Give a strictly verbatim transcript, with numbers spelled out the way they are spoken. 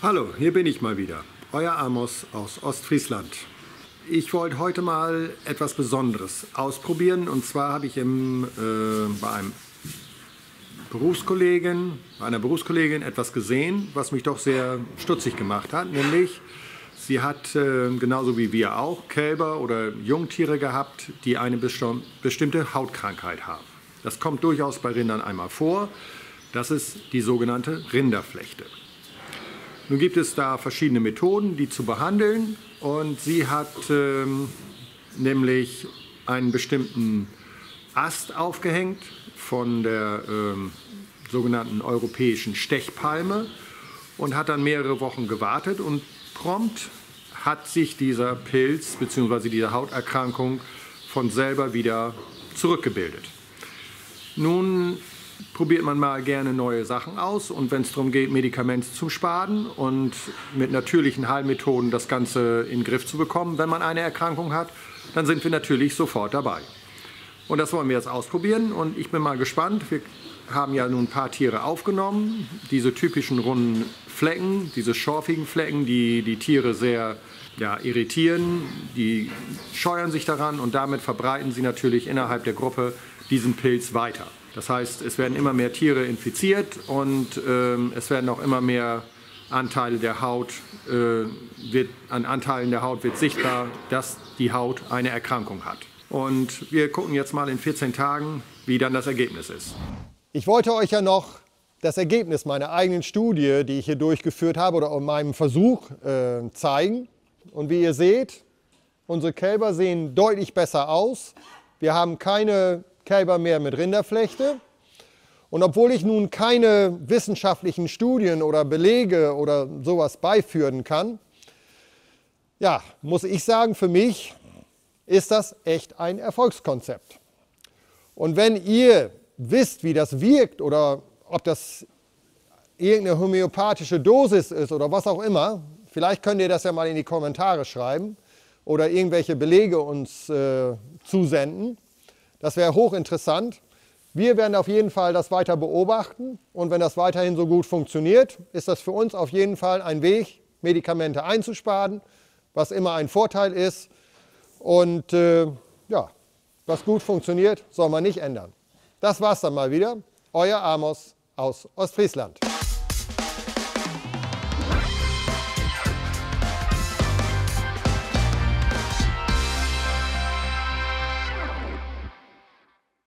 Hallo, hier bin ich mal wieder, euer Amos aus Ostfriesland. Ich wollte heute mal etwas Besonderes ausprobieren, und zwar habe ich im, äh, bei einem Berufskollegen, bei einer Berufskollegin etwas gesehen, was mich doch sehr stutzig gemacht hat, nämlich sie hat äh, genauso wie wir auch Kälber oder Jungtiere gehabt, die eine bestimmte Hautkrankheit haben. Das kommt durchaus bei Rindern einmal vor. Das ist die sogenannte Rinderflechte. Nun gibt es da verschiedene Methoden, die zu behandeln, und sie hat ähm, nämlich einen bestimmten Ast aufgehängt von der ähm, sogenannten europäischen Stechpalme und hat dann mehrere Wochen gewartet, und prompt hat sich dieser Pilz bzw. diese Hauterkrankung von selber wieder zurückgebildet. Nun probiert man mal gerne neue Sachen aus, und wenn es darum geht, Medikamente zu sparen und mit natürlichen Heilmethoden das Ganze in den Griff zu bekommen, wenn man eine Erkrankung hat, dann sind wir natürlich sofort dabei. Und das wollen wir jetzt ausprobieren, und ich bin mal gespannt. Wir haben ja nun ein paar Tiere aufgenommen, diese typischen runden Flecken, diese schorfigen Flecken, die die Tiere sehr ja, irritieren, die scheuern sich daran, und damit verbreiten sie natürlich innerhalb der Gruppe diesen Pilz weiter. Das heißt, es werden immer mehr Tiere infiziert, und ähm, es werden auch immer mehr Anteile der Haut, äh, wird, an Anteilen der Haut wird sichtbar, dass die Haut eine Erkrankung hat. Und wir gucken jetzt mal in vierzehn Tagen, wie dann das Ergebnis ist. Ich wollte euch ja noch das Ergebnis meiner eigenen Studie, die ich hier durchgeführt habe, oder meinem Versuch äh, zeigen. Und wie ihr seht, unsere Kälber sehen deutlich besser aus. Wir haben keine Kälber mehr mit Rinderflechte. Und obwohl ich nun keine wissenschaftlichen Studien oder Belege oder sowas beiführen kann, ja, muss ich sagen, für mich ist das echt ein Erfolgskonzept. Und wenn ihr wisst, wie das wirkt, oder ob das irgendeine homöopathische Dosis ist oder was auch immer, vielleicht könnt ihr das ja mal in die Kommentare schreiben oder irgendwelche Belege uns äh, zusenden. Das wäre hochinteressant. Wir werden auf jeden Fall das weiter beobachten, und wenn das weiterhin so gut funktioniert, ist das für uns auf jeden Fall ein Weg, Medikamente einzusparen, was immer ein Vorteil ist. Und äh, ja, was gut funktioniert, soll man nicht ändern. Das war's dann mal wieder. Euer Amos aus Ostfriesland.